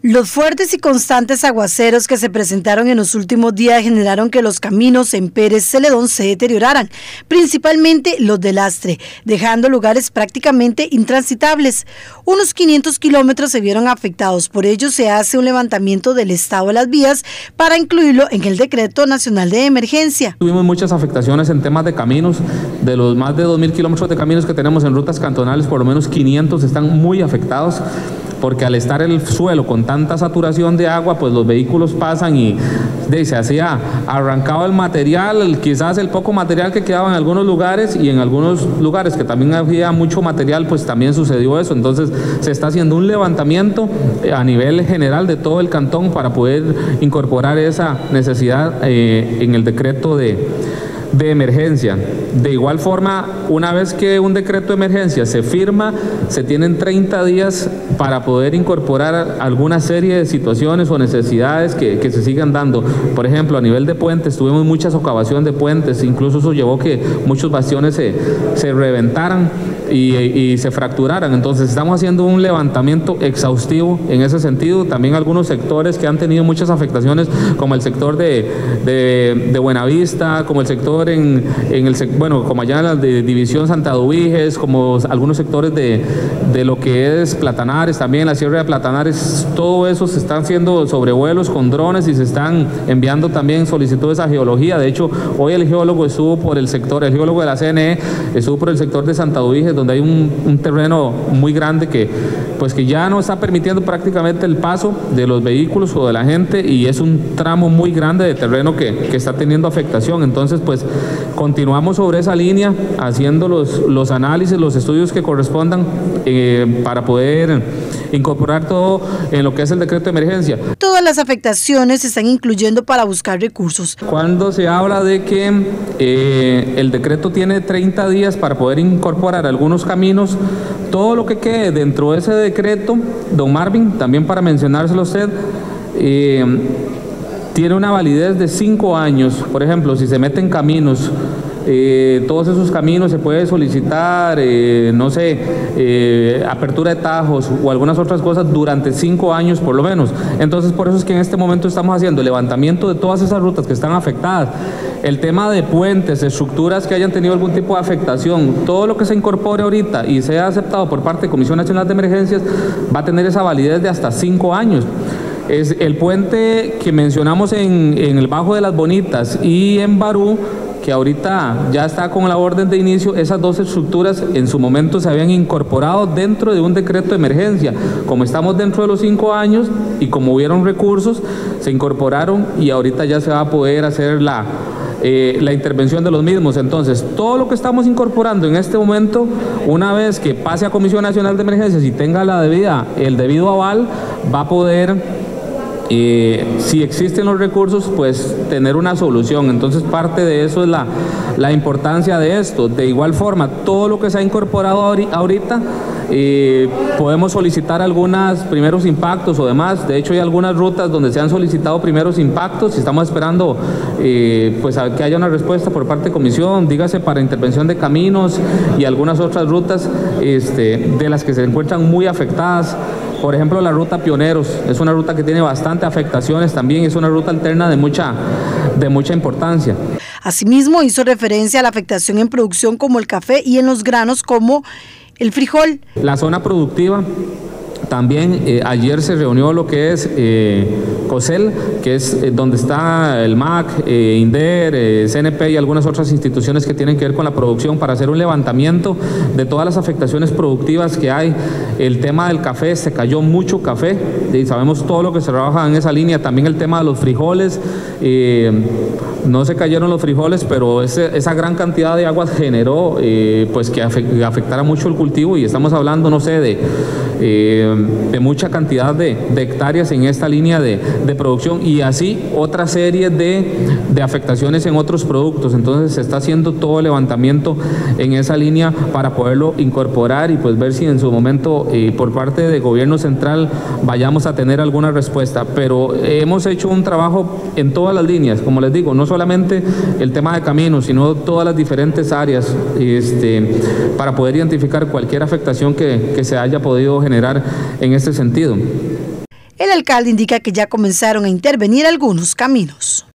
Los fuertes y constantes aguaceros que se presentaron en los últimos días generaron que los caminos en Pérez Celedón se deterioraran, principalmente los de lastre, dejando lugares prácticamente intransitables. Unos 500 kilómetros se vieron afectados, por ello se hace un levantamiento del estado de las vías para incluirlo en el Decreto Nacional de Emergencia. Tuvimos muchas afectaciones en temas de caminos, de los más de 2.000 kilómetros de caminos que tenemos en rutas cantonales, por lo menos 500 están muy afectados, porque al estar el suelo con tanta saturación de agua, pues los vehículos pasan y se hacía arrancado el material, quizás el poco material que quedaba en algunos lugares, y en algunos lugares que también había mucho material, pues también sucedió eso. Entonces se está haciendo un levantamiento a nivel general de todo el cantón para poder incorporar esa necesidad en el decreto de emergencia. De igual forma, una vez que un decreto de emergencia se firma, se tienen 30 días para poder incorporar alguna serie de situaciones o necesidades que se sigan dando. Por ejemplo, a nivel de puentes, tuvimos mucha socavación de puentes, incluso eso llevó que muchos bastiones se reventaran y se fracturaran. Entonces estamos haciendo un levantamiento exhaustivo en ese sentido. También algunos sectores que han tenido muchas afectaciones, como el sector de Buenavista, como el sector como allá en la de División Santa Dubiges, como algunos sectores de lo que es Platanares, también la Sierra de Platanares, todo eso se están haciendo sobrevuelos con drones y se están enviando también solicitudes a geología. De hecho, hoy el geólogo estuvo por el sector, el geólogo de la CNE estuvo por el sector de Santa Dubiges, donde hay un terreno muy grande que ya no está permitiendo prácticamente el paso de los vehículos o de la gente, y es un tramo muy grande de terreno que está teniendo afectación. Entonces, pues continuamos sobre esa línea haciendo los análisis, los estudios que correspondan para poder incorporar todo en lo que es el decreto de emergencia. Todas las afectaciones se están incluyendo para buscar recursos. Cuando se habla de que el decreto tiene 30 días para poder incorporar algunos caminos, todo lo que quede dentro de ese decreto, don Marvin, también para mencionárselo a usted, tiene una validez de 5 años. Por ejemplo, si se meten caminos, todos esos caminos se puede solicitar, apertura de tajos o algunas otras cosas durante 5 años por lo menos. Entonces, por eso es que en este momento estamos haciendo el levantamiento de todas esas rutas que están afectadas. El tema de puentes, estructuras que hayan tenido algún tipo de afectación, todo lo que se incorpore ahorita y sea aceptado por parte de Comisión Nacional de Emergencias va a tener esa validez de hasta 5 años. Es el puente que mencionamos en el Bajo de las Bonitas y en Barú, que ahorita ya está con la orden de inicio. Esas dos estructuras en su momento se habían incorporado dentro de un decreto de emergencia. Como estamos dentro de los 5 años y como hubieron recursos, se incorporaron y ahorita ya se va a poder hacer la intervención de los mismos. Entonces, todo lo que estamos incorporando en este momento, una vez que pase a Comisión Nacional de Emergencias y tenga el debido aval, va a poder, si existen los recursos, pues tener una solución. Entonces, parte de eso es la importancia de esto. De igual forma, todo lo que se ha incorporado ahorita, podemos solicitar algunos primeros impactos o demás. De hecho, hay algunas rutas donde se han solicitado primeros impactos y estamos esperando a que haya una respuesta por parte de comisión, dígase para intervención de caminos y algunas otras rutas de las que se encuentran muy afectadas. Por ejemplo, la ruta Pioneros es una ruta que tiene bastante afectaciones también, es una ruta alterna de mucha importancia. Asimismo, hizo referencia a la afectación en producción como el café y en los granos como el frijol. La zona productiva también, ayer se reunió lo que es COSEL, que es donde está el MAC, INDER, CNP y algunas otras instituciones que tienen que ver con la producción, para hacer un levantamiento de todas las afectaciones productivas que hay. El tema del café, se cayó mucho café y sabemos todo lo que se trabaja en esa línea. También el tema de los frijoles, no se cayeron los frijoles, pero esa gran cantidad de agua generó que afectara mucho el cultivo, y estamos hablando, de mucha cantidad de hectáreas en esta línea de producción, y así otra serie de afectaciones en otros productos. Entonces se está haciendo todo el levantamiento en esa línea para poderlo incorporar y pues ver si en su momento por parte del gobierno central vayamos a tener alguna respuesta. Pero hemos hecho un trabajo en todas las líneas, como les digo, no solamente el tema de caminos, sino todas las diferentes áreas para poder identificar cualquier afectación que se haya podido generar en este sentido. El alcalde indica que ya comenzaron a intervenir algunos caminos.